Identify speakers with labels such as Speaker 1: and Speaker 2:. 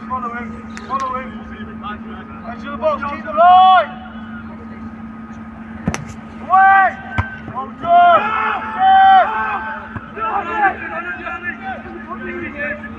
Speaker 1: Follow him. Follow him. Edge of the box. Keep the line. Away. Well done. Yeah.